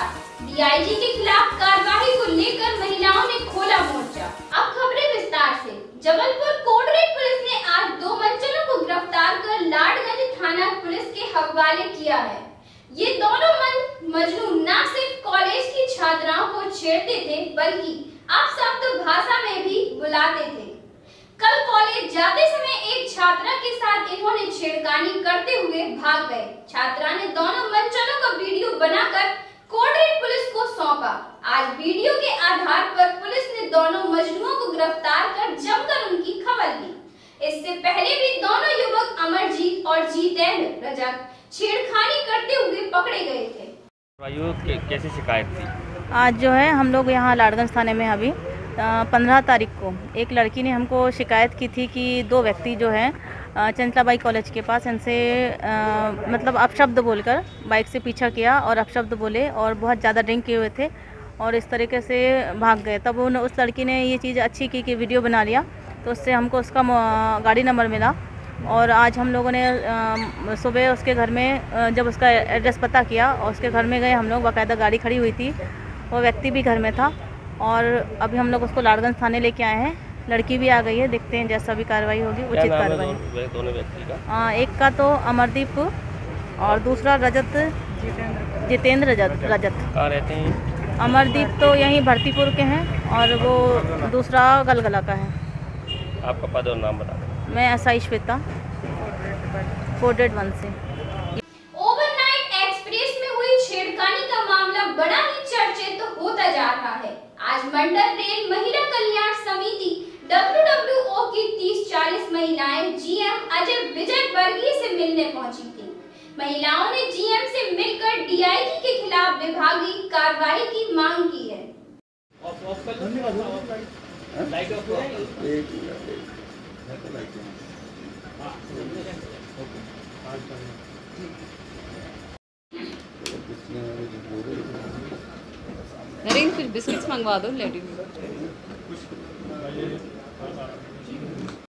DIG के खिलाफ कार्रवाई को लेकर महिलाओं ने खोला मोर्चा। अब खबरें विस्तार से। जबलपुर कोर्ट रेड पुलिस ने आज 2 मंचलों को गिरफ्तार कर लाडगंज थाना पुलिस के हवाले किया है। ये दोनों मजनू न सिर्फ कॉलेज की छात्राओं को छेड़ते थे बल्कि अपशब्द भाषा में भी बुलाते थे। कल कॉलेज जाते समय एक छात्रा के साथ इन्होंने छेड़खानी करते हुए भाग गए। छात्रा ने दोनों मंचलों का वीडियो बनाकर कोर्ट रेड पुलिस को सौंपा। आज वीडियो के आधार पर पुलिस ने दोनों मजनुओं को गिरफ्तार कर जमकर उनकी खबर ली। इससे पहले भी दोनों युवक अमरजीत और जितेंद्र रजक छेड़खानी करते हुए पकड़े गए थे। कैसी शिकायत थी? आज जो है हम लोग यहाँ लाडगंज थाने में अभी 15 तारीख को एक लड़की ने हमको शिकायत की थी कि 2 व्यक्ति जो हैं चंचलाबाई कॉलेज के पास इनसे मतलब अपशब्द बोलकर बाइक से पीछा किया और अपशब्द बोले और बहुत ज़्यादा ड्रिंक किए हुए थे और इस तरीके से भाग गए। तब उस लड़की ने ये चीज़ अच्छी की कि वीडियो बना लिया, तो उससे हमको उसका गाड़ी नंबर मिला और आज हम लोगों ने सुबह उसके घर में जब उसका एड्रेस पता किया और उसके घर में गए हम लोग, बाकायदा गाड़ी खड़ी हुई थी, वो व्यक्ति भी घर में था और अभी हम लोग उसको लाडगंज थाने लेके आए हैं। लड़की भी आ गई है, देखते हैं जैसा भी कार्रवाई होगी उचित कार्रवाई। दोनों व्यक्ति का एक का तो अमरदीप और दूसरा जितेंद्र रजत। कहाँ रहते हैं? अमरदीप तो यहीं भरतीपुर के हैं और वो दूसरा गलगला का है। आपका पद और नाम बता दें। मैं एसआई श्वेता, कोर्ट रेड 1 से। ओवरनाइट एक्सप्रेस में हुई छेड़खानी का मामला बड़ा ही चर्चित होता जा रहा है। आज मंडल रेल महिला कल्याण समिति WWO की 30-40 महिलाएं जीएम अजय विजय वर्गीय से मिलने पहुंची थी। महिलाओं ने जीएम से मिलकर डीआईजी के खिलाफ विभागीय कार्रवाई की मांग की है। नरेंद्र कुछ बिस्किट्स मंगवा दो लेडी।